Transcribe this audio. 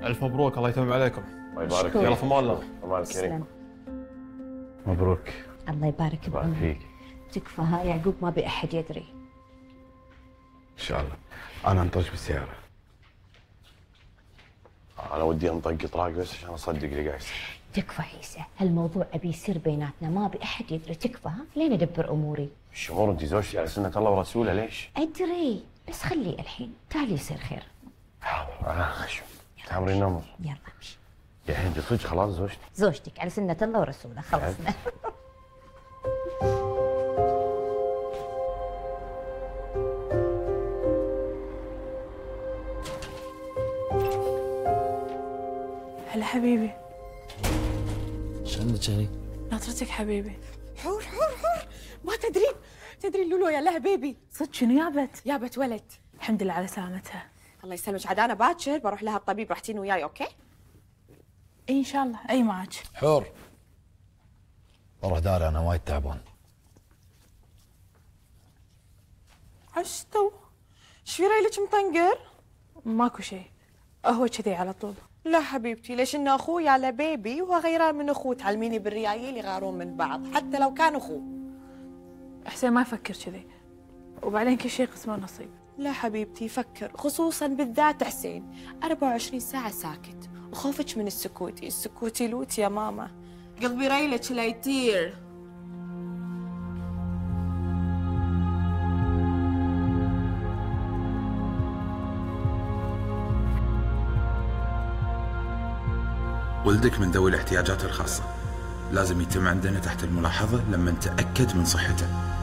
الف مبروك، الله يتمم عليكم. الله يبارك فيك. يلا في امان الله. الله الكريم. مبروك. الله يبارك بعمرك. فيك. تكفى ها يعقوب، ما بي احد يدري. ان شاء الله. انا انطرش بالسياره. انا ودي انطق اطراق بس عشان اصدق اللي قاعد يصير. تكفى عيسى، هالموضوع ابي يصير بيناتنا، ما ابي احد يدري. تكفى ها، لين ادبر اموري. الشمور انت زوجتي على سنه الله ورسوله، ليش؟ ادري بس خليه الحين، تعالي يصير خير. شو تامرين نمر. يلا امشي. يا الحين صدق خلاص زوجتي؟ زوجتك على سنة الله ورسوله، خلصنا. هلا حبيبي. شنك هني؟ ناطرتك حبيبي. حور حور حور، ما تدري لولو يا لها بيبي. صدق شنو يابت؟ جابت ولد. الحمد لله على سلامتها. الله يسلمك، عاد انا باكر بروح لها الطبيب، رحتين وياي اوكي؟ اي ان شاء الله، اي معك. حور، بروح داري انا وايد تعبان. عشتو ايش في ريلك مطنقر؟ ماكو شيء، هو كذي على طول. لا حبيبتي، ليش ان اخوي على بيبي وهو غيران من اخوه، تعلميني بالريايل يغارون من بعض حتى لو كان اخوه. حسين ما يفكر كذي، وبعدين كل شيء قسمه نصيب. لا حبيبتي فكر، خصوصا بالذات حسين 24 ساعة ساكت، وخوفك من السكوتي، السكوتي لوت يا ماما. قلبي ريلك لا يطير. ولدك من ذوي الاحتياجات الخاصة، لازم يتم عندنا تحت الملاحظة لما نتأكد من صحته.